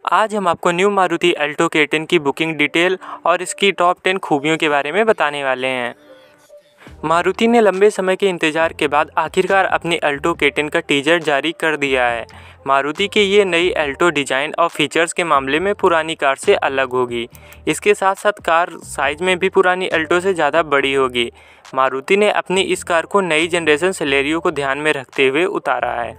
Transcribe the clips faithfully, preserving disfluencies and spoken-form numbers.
आज हम आपको new Maruti Alto K ten की बुकिंग डिटेल और इसकी टॉप टेन खूबियों के बारे में बताने वाले हैं। मारुति ने लंबे समय के इंतजार के बाद आखिरकार अपनी अल्टो के टेन का टीजर जारी कर दिया है। मारुति की ये नई अल्टो डिज़ाइन और फीचर्स के मामले में पुरानी कार से अलग होगी। इसके साथ साथ कार साइज़ में भी पुरानी अल्टो से ज़्यादा बड़ी होगी। मारुति ने अपनी इस कार को नई जनरेशन सेलेरियो को ध्यान में रखते हुए उतारा है।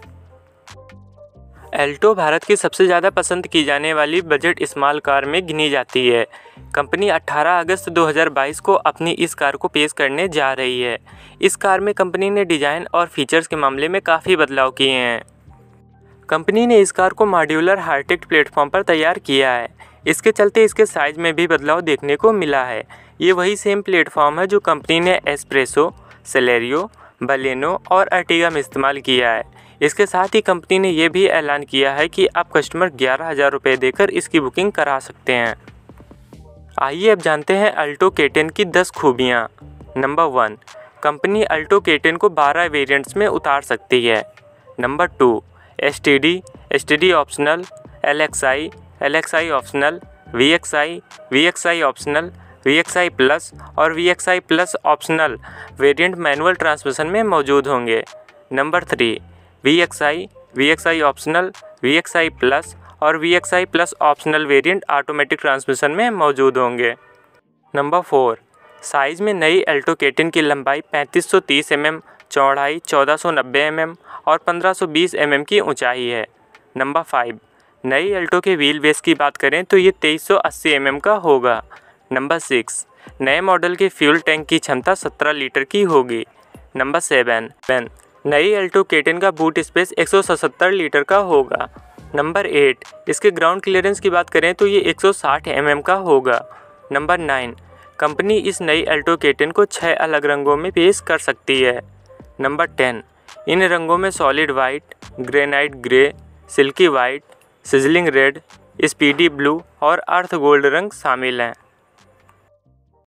अल्टो भारत की सबसे ज़्यादा पसंद की जाने वाली बजट स्मॉल कार में गिनी जाती है। कंपनी अठारह अगस्त दो हज़ार बाईस को अपनी इस कार को पेश करने जा रही है। इस कार में कंपनी ने डिज़ाइन और फीचर्स के मामले में काफ़ी बदलाव किए हैं। कंपनी ने इस कार को मॉड्यूलर हार्टेक्ट प्लेटफॉर्म पर तैयार किया है। इसके चलते इसके साइज़ में भी बदलाव देखने को मिला है। ये वही सेम प्लेटफॉर्म है जो कंपनी ने एस्प्रेसो, सेलेरियो, बलेनो और अर्टिगा में इस्तेमाल किया है। इसके साथ ही कंपनी ने यह भी ऐलान किया है कि आप कस्टमर ग्यारह हज़ार रुपये देकर इसकी बुकिंग करा सकते हैं। आइए अब जानते हैं अल्टो के टेन की दस खूबियाँ। Number one, company Alto K ten को बारह वेरिएंट्स में उतार सकती है। Number two, S T D, S T D optional, L X I, L X I optional, V X I, V X I optional, V X I plus और V X I plus optional variant manual transmission में मौजूद होंगे। Number three, V X I, V X I optional, V X I plus और V X I plus optional variant automatic transmission में मौजूद होंगे। Number four, size में नई Alto K ten की लंबाई पैंतीस सौ तीस एम एम, चौड़ाई चौदह सौ नब्बे एम एम और पंद्रह सौ बीस एम एम की ऊंचाई है। नंबर फाइव, नई अल्टो के व्हील बेस की बात करें तो ये तेईस सौ अस्सी एम एम का होगा। नंबर सिक्स, नए मॉडल के फ्यूल टैंक की क्षमता सत्रह लीटर की होगी। नंबर सेवन, नई अल्टो के टेन का बूट स्पेस एक सौ सतहत्तर लीटर का होगा। नंबर एट, इसके ग्राउंड क्लियरेंस की बात करें तो ये एक सौ साठ एम एम का होगा। नंबर नाइन, कंपनी इस नई अल्टो के टेन को छः अलग रंगों में पेश कर सकती है। नंबर टेन, इन रंगों में solid white, granite grey, silky white, sizzling red, speedy blue और अर्थ गोल्ड रंग शामिल हैं।